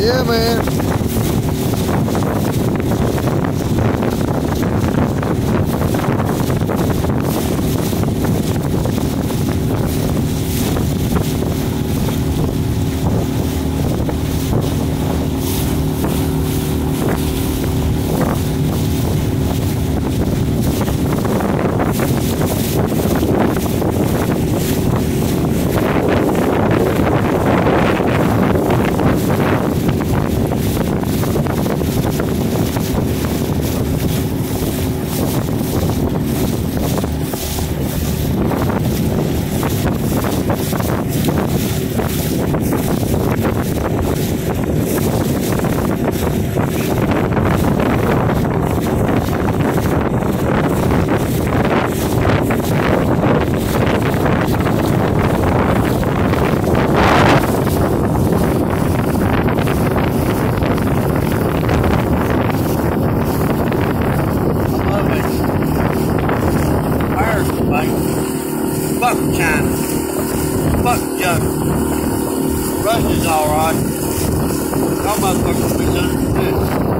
Yeah, man. Buck china, buck jug. Rust is alright. Y'all motherfuckers misunderstood.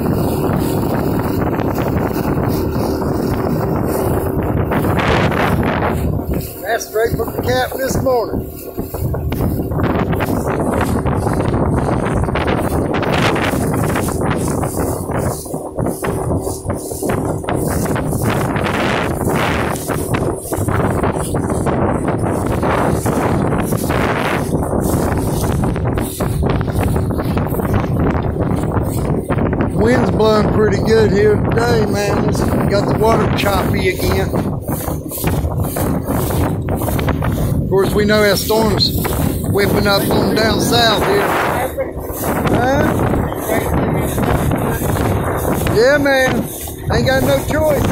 That's straight from the cap this morning. Wind's blowing pretty good here today, man. It's got the water choppy again. Of course, we know how storms whipping up on down south here. Huh? Yeah, man. Ain't got no choice.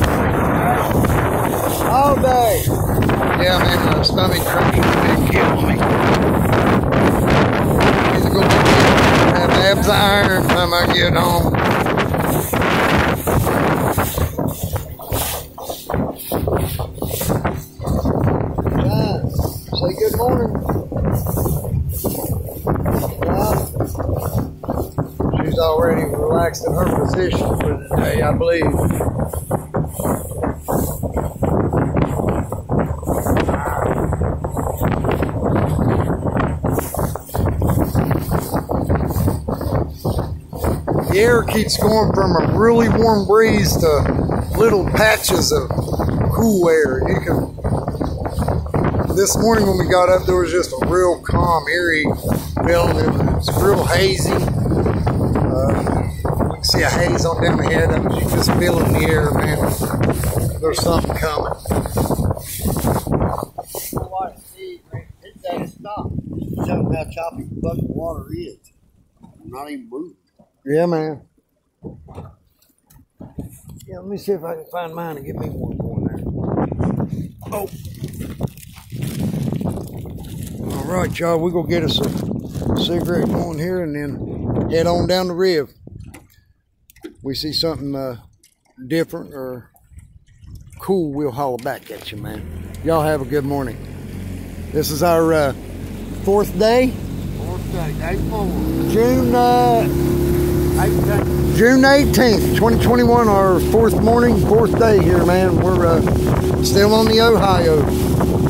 All day. Yeah, man, my stomach crushing and killing me. Need to go have abs of iron by the time I get home. Say good morning. She's already relaxed in her position for the day, I believe. The air keeps going from a really warm breeze to little patches of cool air. You can. This morning when we got up, there was just a real calm, eerie feeling. It was real hazy. You can see a haze on down the head. I mean, you can just feel it in the air, man. There's something coming. It's at a stop. Just to show them how choppy the bucket of water is. I'm not even moving. Yeah, man. Yeah, let me see if I can find mine and get me one going there. Oh. All right, y'all. We're going to get us a cigarette going here and then head on down the riv. We see something different or cool, we'll holler back at you, man. Y'all have a good morning. This is our fourth day. Fourth day, day 4. June 18th, 2021, our fourth day here, man. We're still on the Ohio.